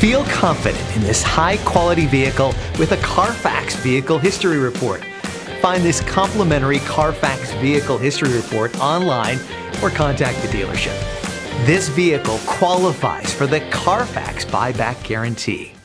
Feel confident in this high-quality vehicle with a Carfax Vehicle History Report. Find this complimentary Carfax Vehicle History Report online or contact the dealership. This vehicle qualifies for the Carfax Buyback Guarantee.